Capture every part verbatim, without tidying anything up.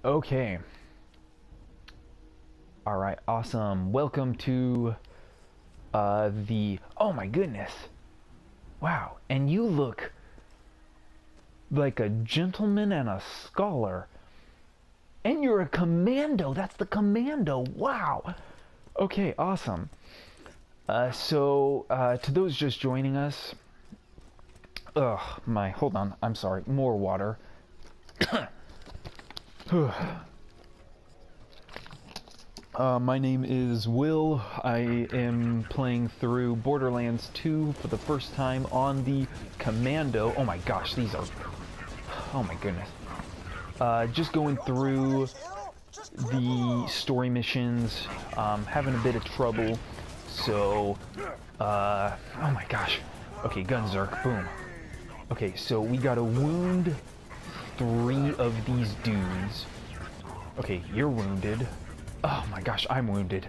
Okay. All right, awesome. Welcome to uh, the... Oh my goodness. Wow, and you look like a gentleman and a scholar. And you're a commando. That's the commando. Wow. Okay, awesome. Uh, so, uh, to those just joining us... Ugh, my... Hold on. I'm sorry. More water. Uh, my name is Will. I am playing through Borderlands two for the first time on the Commando. Oh my gosh, these are... Oh my goodness. Uh, just going through the story missions, um, having a bit of trouble, so... Uh, oh my gosh. Okay, Gunzerker, boom. Okay, so we gotta wound three of these dudes. Okay, you're wounded. Oh my gosh, I'm wounded.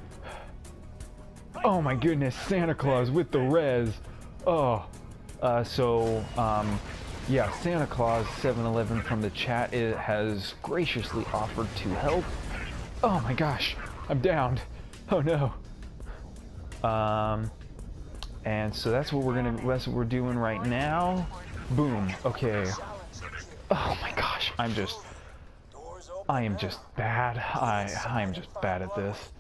Oh my goodness, Santa Claus with the res. Oh, uh, so, um, yeah, Santa Claus seven eleven from the chat it has graciously offered to help. Oh my gosh, I'm downed. Oh no. Um, and so that's what we're gonna, that's what we're doing right now. Boom, okay. Oh my gosh, I'm just... I am just bad. I I am just bad at this.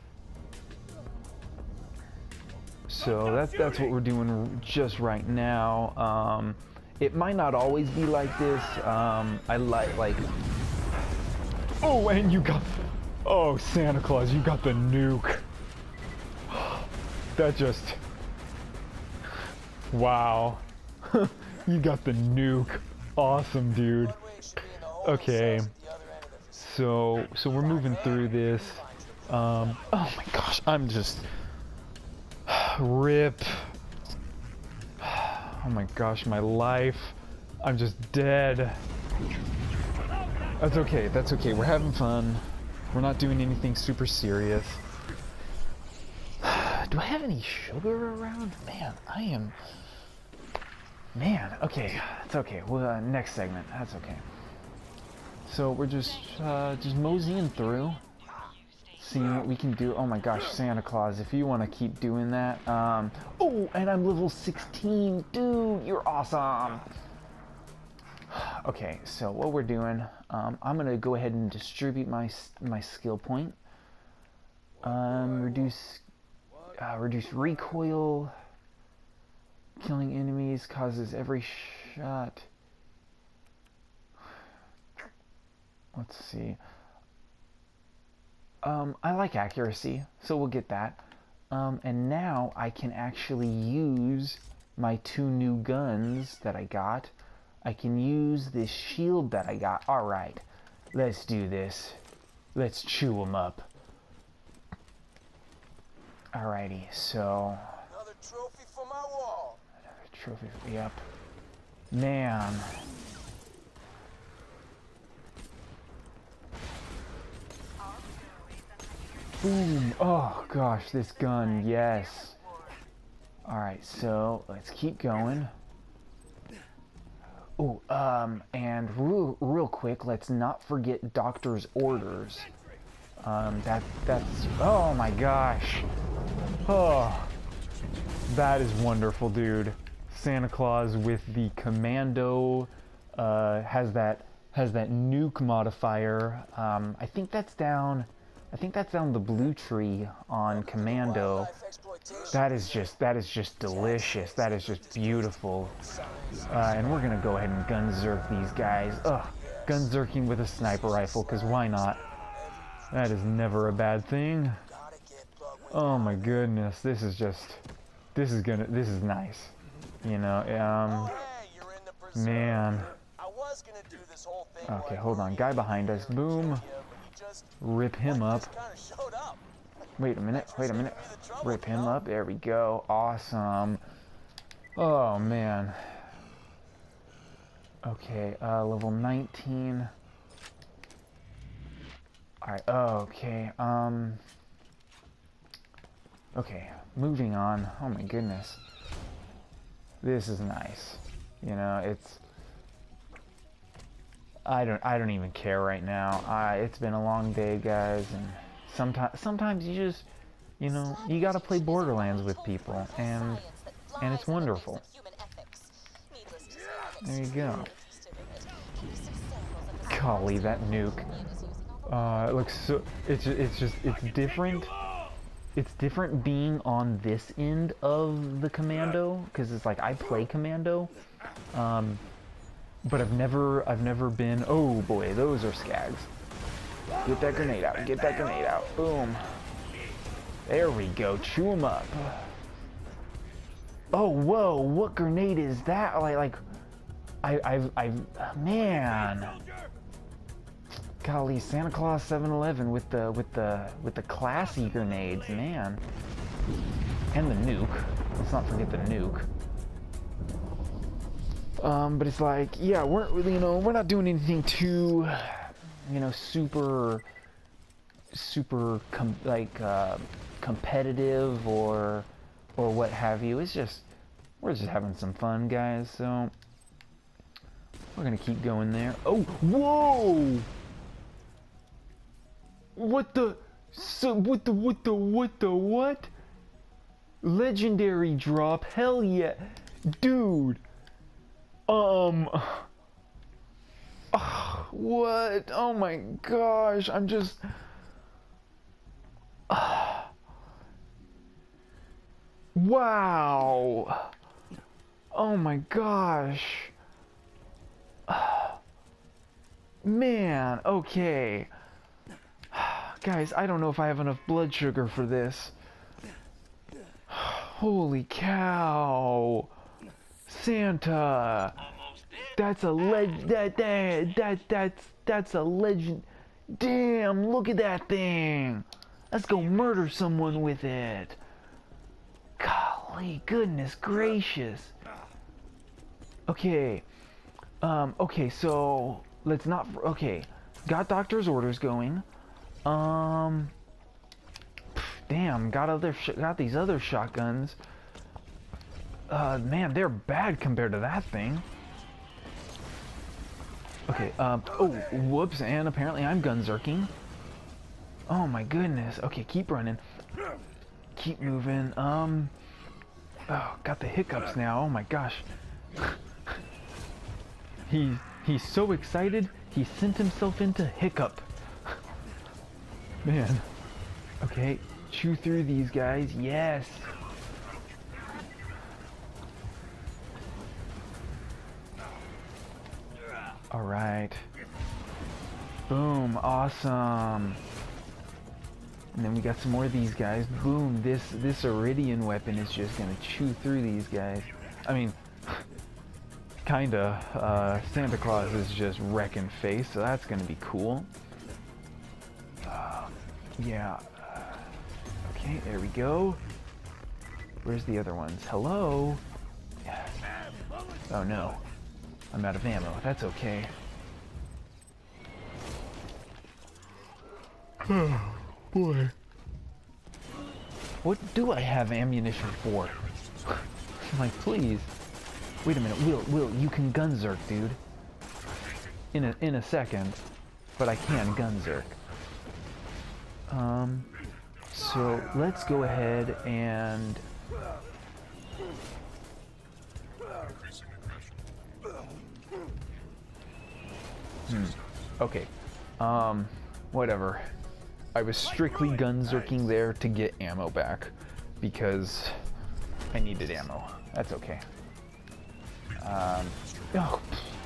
So that's that's what we're doing just right now. Um, it might not always be like this. Um, I like like. Oh, and you got. Oh, Santa Claus, you got the nuke. That just. Wow. You got the nuke. Awesome, dude. Okay. So, so we're moving through this. Um, oh my gosh, I'm just... Rip. Oh my gosh, my life. I'm just dead. That's okay, that's okay. We're having fun. We're not doing anything super serious. Do I have any sugar around? Man, I am... Man, okay, it's okay. Well, uh, next segment, that's okay. So we're just uh, just moseying through, seeing what we can do. Oh my gosh, Santa Claus, if you want to keep doing that. Um, oh, and I'm level sixteen, dude, you're awesome. Okay, so what we're doing, um, I'm gonna go ahead and distribute my my skill point. Um, reduce uh, reduce recoil. Killing enemies causes every shot. Let's see. Um, I like accuracy, so we'll get that. Um, and now I can actually use my two new guns that I got. I can use this shield that I got. Alright, let's do this. Let's chew them up. Alrighty, so... Another trophy for my wall. Another trophy, yep. Man... Boom! Oh gosh, this gun, yes. Alright, so let's keep going. Oh, um, and real, real quick, let's not forget doctor's orders. Um, that, that's, oh my gosh. Oh, that is wonderful, dude. Santa Claus with the commando, uh, has that, has that nuke modifier. Um, I think that's down... I think that's on the blue tree on Commando. That is just, that is just delicious. That is just beautiful. Uh, and we're gonna go ahead and gunzerk these guys. Ugh, gunzerking with a sniper rifle, because why not? That is never a bad thing. Oh my goodness, this is just, this is gonna, this is nice. You know, um, man. Okay, hold on, guy behind us, boom. Rip him up. Wait a minute, wait a minute. Rip him up, there we go. Awesome. Oh, man. Okay, uh, level nineteen. Alright, okay, um... Okay, moving on. Oh my goodness. This is nice. You know, it's... I don't I don't even care right now. I it's been a long day, guys, and sometimes sometimes you just, you know, you gotta play Borderlands with people, and and it's wonderful. There you go. Golly, that nuke. Uh, it looks so. It's it's just it's different. It's different being on this end of the commando, because it's like I play commando, um, but I've never I've never been. Oh boy, those are skags. Get that grenade out. Get that grenade out. Boom. There we go. Chew them up. Oh whoa! What grenade is that? Like like, I I've I've man. Golly, Santa Claus seven eleven with the with the with the classy grenades, man. And the nuke. Let's not forget the nuke. Um, but it's like, yeah, we're really, you know, we're not doing anything too, you know, super, super com like uh, competitive or or what have you. It's just we're just having some fun, guys. So we're gonna keep going there. Oh, whoa! What the, so, what the, what the, what the, what? Legendary drop, hell yeah. Dude. Um. Uh, what? Oh my gosh, I'm just. Uh, wow. Oh my gosh. Uh, man, okay. Guys, I don't know if I have enough blood sugar for this. Holy cow. Santa. That's a leg that that that that's that's a legend. Damn, look at that thing. Let's go murder someone with it. Golly, goodness gracious. Okay. Um okay, so let's not okay. Got doctor's orders going. Um, damn, got other sh got these other shotguns. Uh, man, they're bad compared to that thing. Okay, um, oh, whoops, and apparently I'm gunzerking. Oh my goodness. Okay, keep running. Keep moving. Um, oh, got the hiccups now. Oh my gosh. he, he's so excited, he sent himself into hiccup. Man. Okay, chew through these guys. Yes. All right. Boom. Awesome. And then we got some more of these guys. Boom. This this Iridian weapon is just gonna chew through these guys. I mean, kinda. Uh, Santa Claus is just wrecking face, so that's gonna be cool. Yeah. Okay, there we go. Where's the other ones? Hello? Yes. Oh no. I'm out of ammo. That's okay. Oh, boy. What do I have ammunition for? I'm like, please. Wait a minute. Will, Will, you can gunzerk, dude. In a, in a second. But I can gunzerk. Um, so let's go ahead and hmm. Okay. Um, whatever. I was strictly gunzerking there to get ammo back because I needed ammo. That's okay. Um, oh.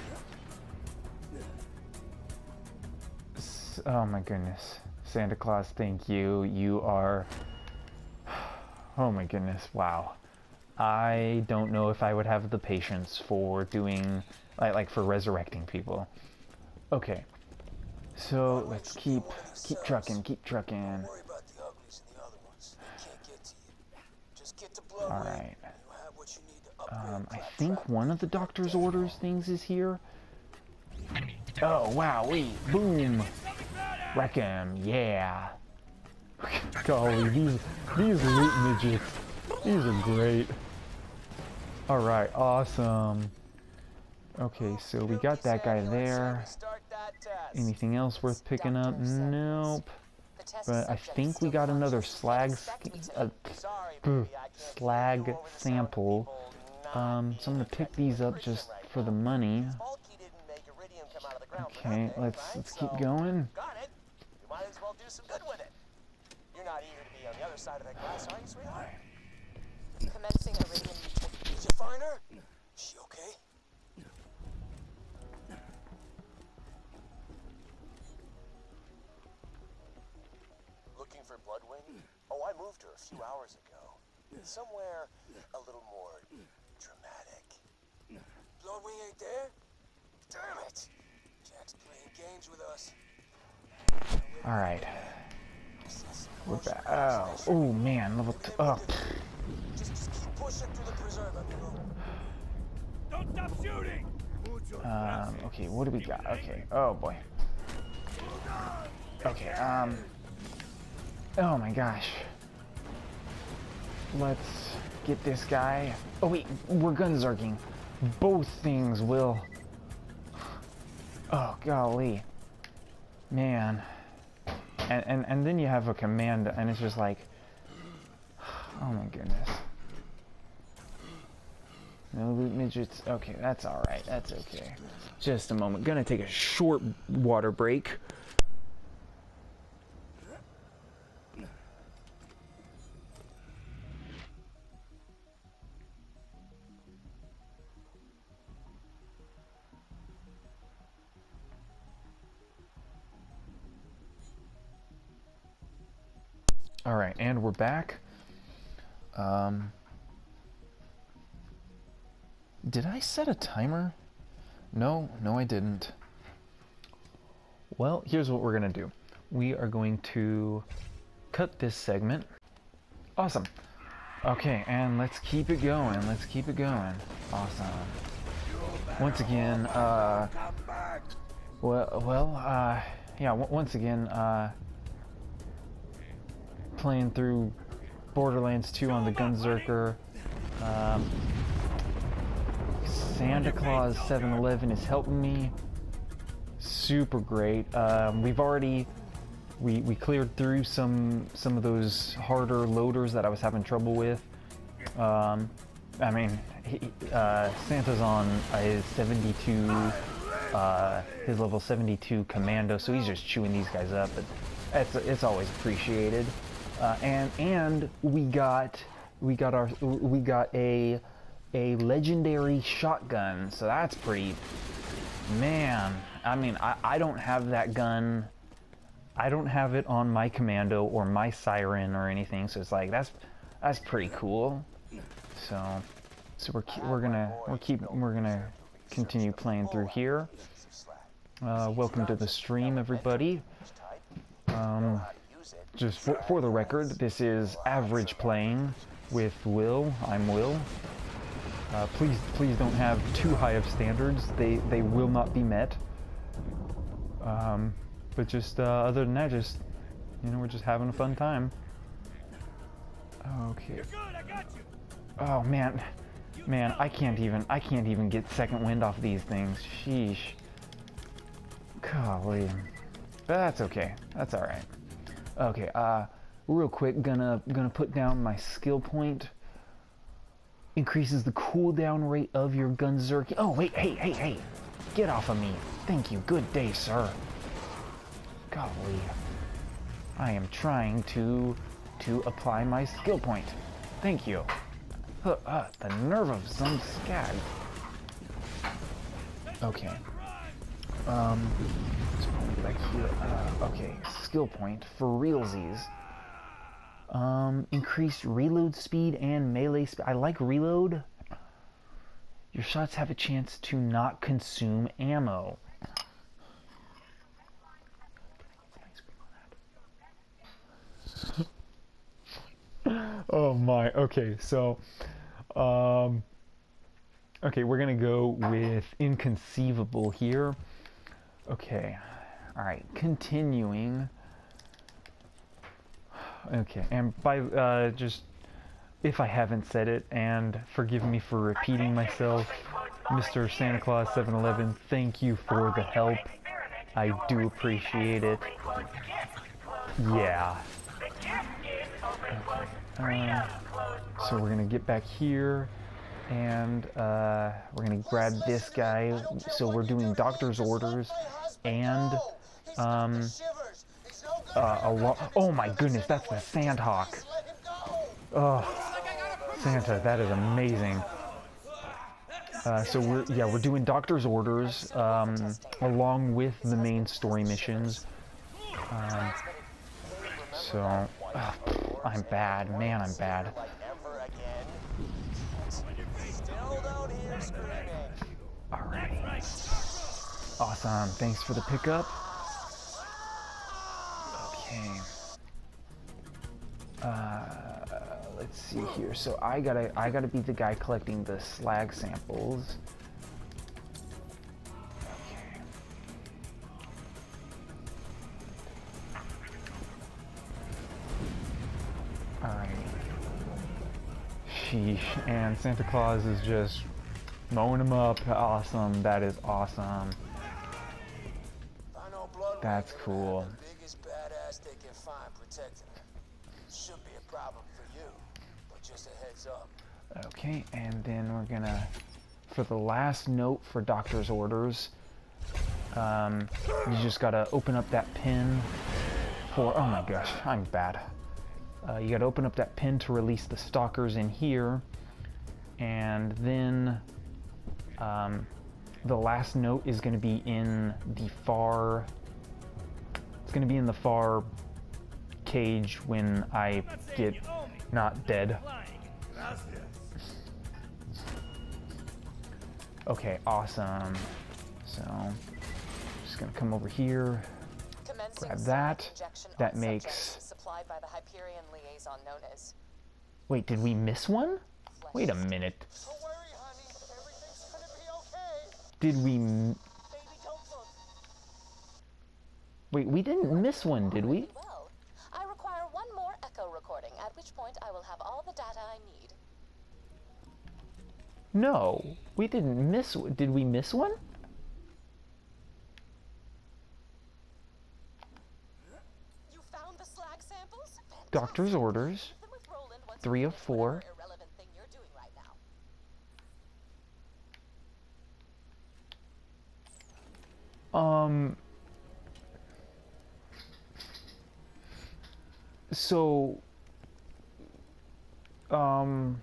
Oh my goodness. Santa Claus, thank you. You are... Oh my goodness, wow. I don't know if I would have the patience for doing... Like, like for resurrecting people. Okay. So, let's keep... Keep trucking, keep trucking. Alright. Um, I think one of the doctor's orders things is here. Oh, wow, wait, boom. Wreck him, yeah. Golly, these, these loot midgets, these are great. Alright, awesome. Okay, so we got that guy there. Anything else worth picking up? Nope. But I think we got another slag uh, slag sample. Um, so I'm gonna pick these up just for the money. Okay, let's let's keep going. You're not eager to be on the other side of that glass, are you, sweetheart? Commencing iridium. Did you find her? Is she okay? Looking for Bloodwing? Oh, I moved her a few hours ago. Somewhere a little more dramatic. Bloodwing ain't there? Damn it! Jack's playing games with us. All right. We're back. Oh, oh man, level two. Oh. Just, just keep pushing through the preserve, amigo. Don't stop shooting! Um, okay, what do we got? Okay, oh boy. Okay, um. Oh my gosh. Let's get this guy. Oh wait, we're gunzerking. Both things will. Oh golly. Man. And, and, and then you have a command, and it's just like, oh my goodness. No loot midgets. Okay, that's alright. That's okay. Just a moment. Gonna take a short water break. Alright, and we're back. Um, did I set a timer? No, no I didn't. Well, here's what we're going to do. We are going to cut this segment. Awesome. Okay, and let's keep it going. Let's keep it going. Awesome. Once again, uh, well, well, uh, yeah, w once again, uh, playing through Borderlands two on the Gunzerker. Um, Santa Claus seven eleven is helping me. Super great. Um, we've already we we cleared through some some of those harder loaders that I was having trouble with. Um, I mean, he, uh, Santa's on a seventy-two, uh, his level seventy-two commando, so he's just chewing these guys up. But it's it's always appreciated. Uh, and and we got we got our we got a a legendary shotgun, so that's pretty. Man, I mean, I I don't have that gun. I don't have it on my commando or my siren or anything, so it's like that's that's pretty cool. So so we're we're gonna we're keep we're gonna continue playing through here. Uh, welcome to the stream, everybody. Um. Just for, for the record, this is average playing with Will. I'm Will. Uh, please, please don't have too high of standards. They they will not be met. Um, but just uh, other than that, just you know, we're just having a fun time. Okay. You're good, I got you. Oh man, man, I can't even I can't even get second wind off these things. Sheesh. Golly. But that's okay. That's all right. Okay, uh, real quick, gonna gonna put down my skill point. Increases the cooldown rate of your Gunzerker. Oh wait, hey, hey, hey! Get off of me! Thank you. Good day, sir. Golly, I am trying to to apply my skill point. Thank you. Uh, uh, the nerve of some scag. Okay. Um. Back here. Uh, okay, skill point for realsies. Um, increased reload speed and melee speed. I like reload. Your shots have a chance to not consume ammo. Oh my. Okay, so, um, okay, we're gonna go with inconceivable here. Okay. Alright, continuing. Okay, and by, uh, just, if I haven't said it, and forgive me for repeating myself, Mister Santa Claus seven eleven, thank you for the help. I do appreciate it. Yeah. Uh, so we're gonna get back here, and uh, we're gonna grab this guy. So we're doing doctor's orders, and um, uh, a lot. Oh my goodness, that's the Sandhawk. Oh, Santa, that is amazing. Uh, so we're yeah we're doing doctor's orders um, along with the main story missions. Um, so uh, I'm bad, man. I'm bad. All right. Awesome. Thanks for the pickup. Okay. Uh, let's see here. So I gotta I gotta be the guy collecting the slag samples. Okay. All right. Sheesh. And Santa Claus is just mowing them up. Awesome. That is awesome. That's cool. Biggest badass they can find protecting her. Should be a problem for you, but just a heads up. Okay, and then we're gonna, for the last note for doctor's orders, um, you just gotta open up that pin for, oh my gosh, I'm bad. Uh, you gotta open up that pin to release the stalkers in here, and then um, the last note is gonna be in the far, it's gonna be in the far cage when I get not dead. Okay, awesome. So, just gonna come over here, grab that. That makes... supplied by the Hyperion liaison known as... Wait, did we miss one? Wait a minute. Don't worry, honey. Everything's gonna be okay. Did we... m- Baby, don't look. Wait, we didn't miss one, did we? Well, I require one more echo recording, at which point I will have all the data I need. No, we didn't miss... Did we miss one? You found the slag samples? Doctor's orders. Them with Roland once Three you of finish four. whatever irrelevant thing you're doing right now. Um... So... Um...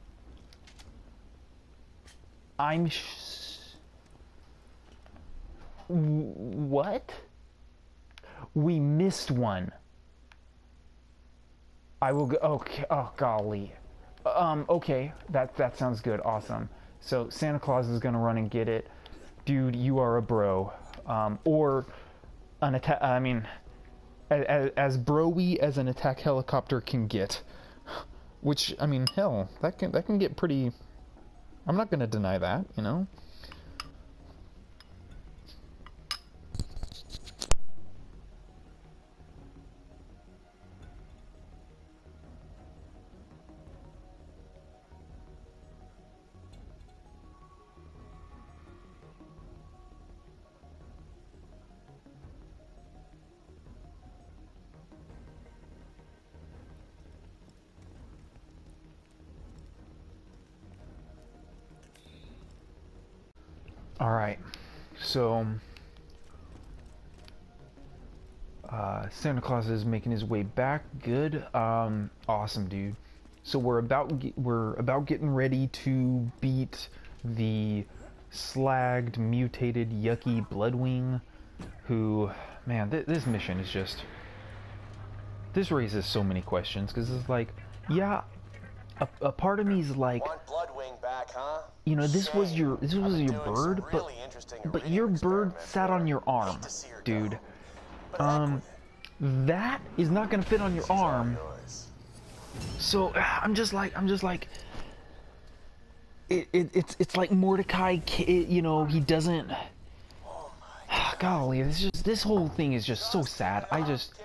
I'm sh... What? We missed one. I will go... Okay, oh golly. Um, okay, that, that sounds good, awesome. So, Santa Claus is gonna run and get it. Dude, you are a bro. Um, or... An attack... I mean... As, as bro-y as an attack helicopter can get. Which, I mean, hell, that can, that can get pretty... I'm not gonna deny that, you know? Alright, so uh, Santa Claus is making his way back. Good, um, awesome, dude. So we're about we're about getting ready to beat the slagged, mutated, yucky Bloodwing, who, man, th this mission is just, this raises so many questions, because it's like, yeah, a, a part of me is like, Want Bloodwing back, huh? you know, this was your this was your bird, but but your bird sat on your arm, dude. Um, that is not gonna fit on your arm. So I'm just like I'm just like it, it it's it's like Mordecai. You know, he doesn't. Golly, this just this whole thing is just so sad. I just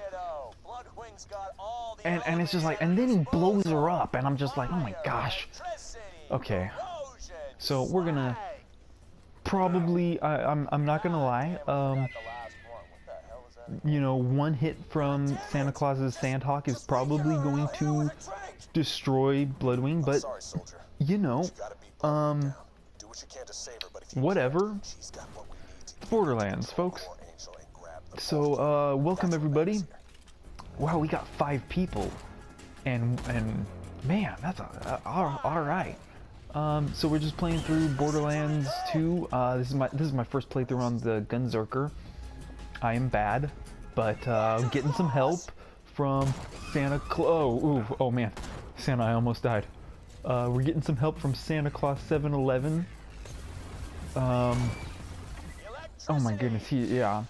and and it's just like, and then he blows her up, and I'm just like, oh my gosh. Okay. So we're gonna probably, I, I'm, I'm not gonna lie, um, you know, one hit from Santa Claus's Sandhawk is probably going to destroy Bloodwing, but, you know, um, whatever. Borderlands, folks. So, uh, welcome everybody. Wow, we got five people. And, and, man, that's a, a, all right. Um, so we're just playing through Borderlands two. Uh, this is my, this is my first playthrough on the Gunzerker. I am bad, but, uh, getting some help from Santa Claus. Oh, ooh, oh man. Santa, I almost died. Uh, we're getting some help from Santa Claus seven eleven. Um, oh my goodness, he, yeah.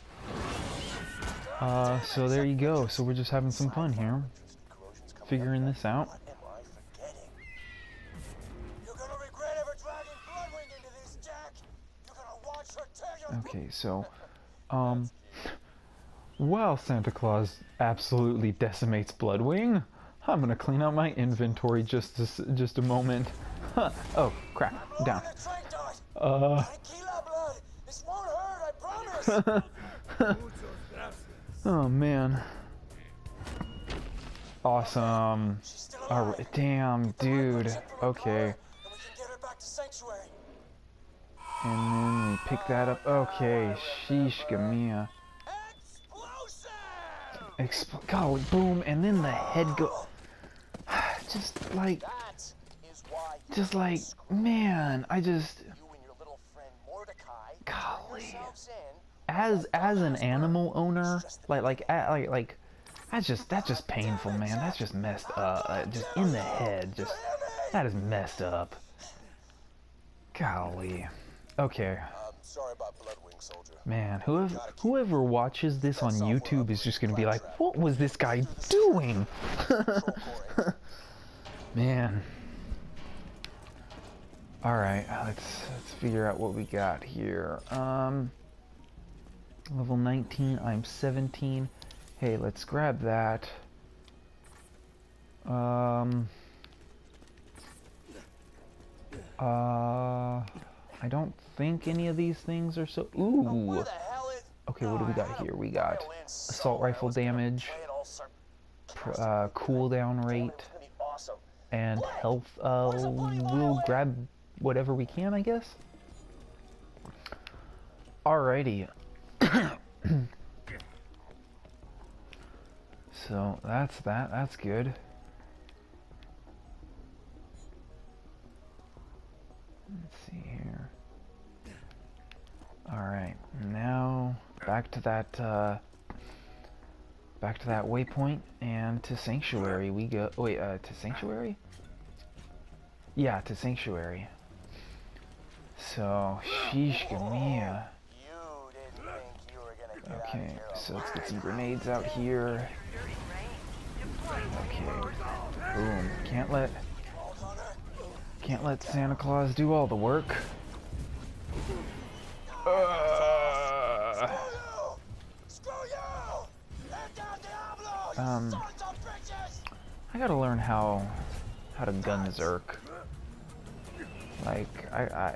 Uh, so there you go. So we're just having some fun here, figuring this out. Okay, so, um, while Santa Claus absolutely decimates Bloodwing, I'm gonna clean out my inventory just a, just a moment. Huh. Oh, crap, down. Uh... Oh, man. Awesome. Alright, damn, dude. Okay. And then we pick that up. Okay, sheesh, Gamia. Expl golly, boom, and then the head go. Just like, just like, man, I just. Golly. As as an animal owner, like like like like, that's just that's just painful, man. That's just messed up. Uh, just in the head, just that is messed up. Golly. Okay. Sorry about Bloodwing, soldier. Man, whoever whoever watches this on YouTube is just gonna be like, what was this guy doing? Man. All right, let's let's figure out what we got here. Um, level nineteen. I'm seventeen. Hey, let's grab that. Um. Uh. I don't think any of these things are so. Ooh. Okay, what do we got here? We got assault rifle damage, uh, cooldown rate, and health. Uh, we'll grab whatever we can, I guess. Alrighty. So that's that. That's good. Let's see here. Alright, now back to that uh, back to that waypoint and to Sanctuary we go. Wait, uh, to Sanctuary? Yeah, to Sanctuary. So, sheesh, Gamia. Okay, so let's get some grenades out here. Okay, boom. Can't let Can't let Santa Claus do all the work. Uh, um, I gotta learn how how to Gunzerk. Like I, I,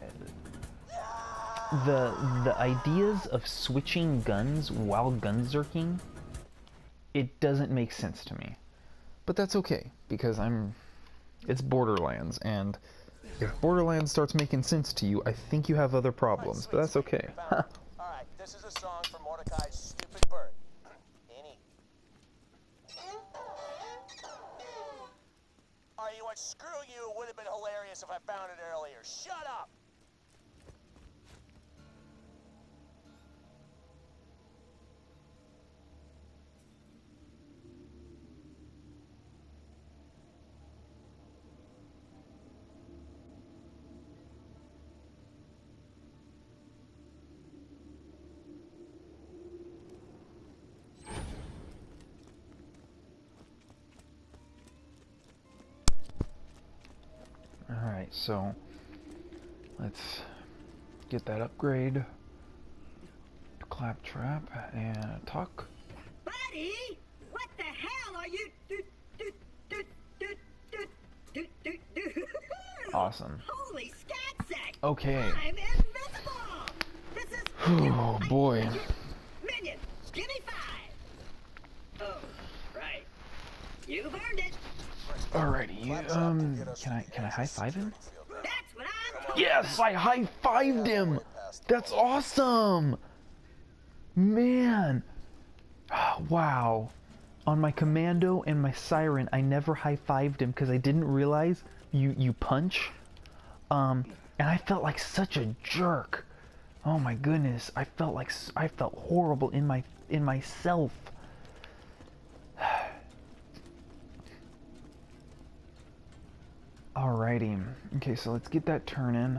the the ideas of switching guns while Gunzerking, it doesn't make sense to me. But that's okay because I'm. It's Borderlands, and if Borderlands starts making sense to you, I think you have other problems, but that's okay. Alright, this is a song for Mordecai's stupid bird. Any. Are you what? Screw you, would have been hilarious if I found it earlier. Shut up! Alright, so let's get that upgrade. Claptrap and talk. Buddy, what the hell are you do, do, do, do, do, do, do, do. Awesome. Holy scat sack. Okay. I'm invincible. This is Oh boy. Minion, give me five. You've earned it. Alrighty, um, can I, can I high-five him? That's what I'm talking Yes, I high-fived him! That's awesome! Man! Wow. On my commando and my siren, I never high-fived him because I didn't realize you, you punch. Um, and I felt like such a jerk. Oh my goodness, I felt like, I felt horrible in my, in myself. Alrighty. Okay, so let's get that turn in.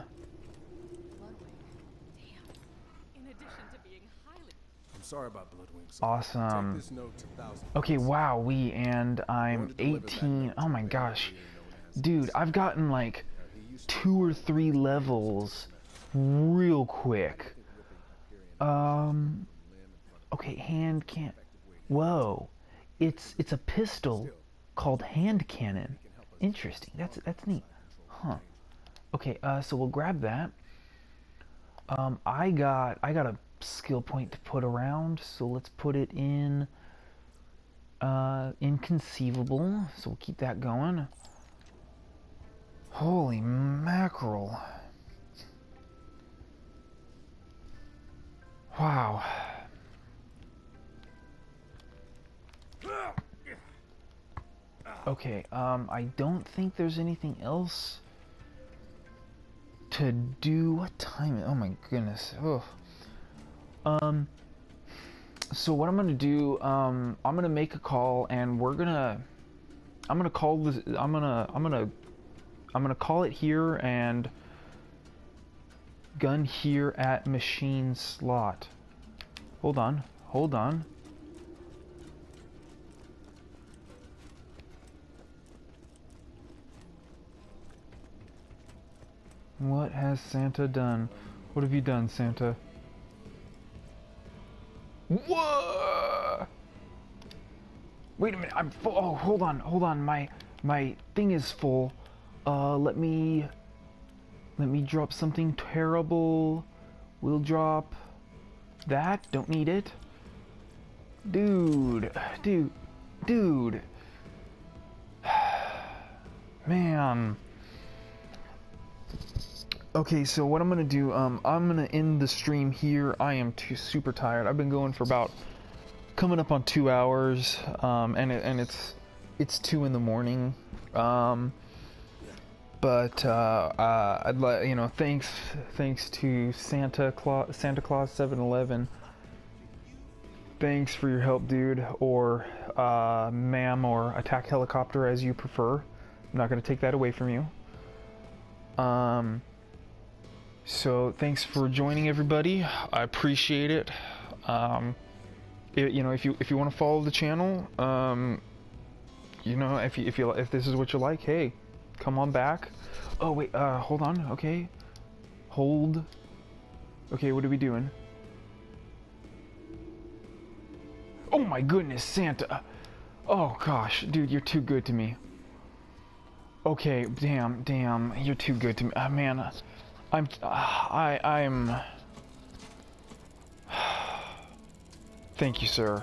I'm sorry about Bloodwings. Awesome. Take this note to thousand. Okay, wow, we and I'm eighteen. Oh my gosh. Dude, I've gotten like two or three levels real quick. Um Okay, hand can Whoa. It's it's a pistol called hand cannon. Interesting. That's that's neat. Huh. Okay, uh so we'll grab that. Um I got I got a skill point to put around, so let's put it in uh inconceivable, so we'll keep that going. Holy mackerel. Wow. Okay, um I don't think there's anything else to do. What time? Oh my goodness. Oh. Um, so what I'm gonna do, um, I'm gonna make a call, and we're gonna, I'm gonna call this, I'm gonna, I'm gonna, I'm gonna call it here, and gun here at machine slot. Hold on, hold on. What has Santa done? What have you done, Santa? Whoa! Wait a minute, I'm full. Oh, hold on, hold on. My my thing is full. Uh, let me let me drop something terrible. We'll drop that. Don't need it. Dude, dude, dude. Man. Okay, so what I'm gonna do, um, I'm gonna end the stream here. I am too super tired. I've been going for about coming up on two hours, um, and it, and it's it's two in the morning. Um, but uh, uh, I'd like you know, thanks thanks to Santa Claus Santa Claus seven eleven. Thanks for your help, dude, or uh, ma'am, or attack helicopter as you prefer. I'm not gonna take that away from you. Um. So thanks for joining, everybody. I appreciate it. Um, it you know, if you if you want to follow the channel, um, you know, if you if you if this is what you like, hey, come on back. Oh wait, uh, hold on. Okay, hold. Okay, what are we doing? Oh my goodness, Santa! Oh gosh, dude, you're too good to me. Okay, damn, damn, you're too good to me. Oh, man. Uh, I'm, uh, I, I'm... Thank you, sir.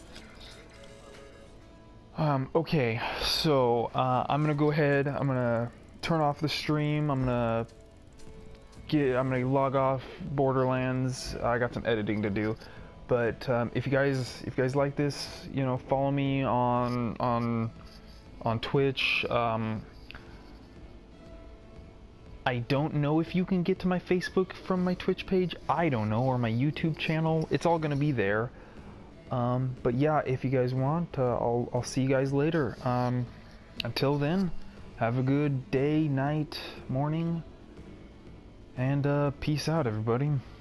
Um, okay, so, uh, I'm gonna go ahead, I'm gonna turn off the stream, I'm gonna get, I'm gonna log off Borderlands. I got some editing to do, but, um, if you guys, if you guys like this, you know, follow me on, on, on Twitch. um... I don't know if you can get to my Facebook from my Twitch page. I don't know, or my YouTube channel. It's all gonna be there. Um, but yeah, if you guys want, uh, I'll I'll see you guys later. Um, until then, have a good day, night, morning, and uh, peace out, everybody.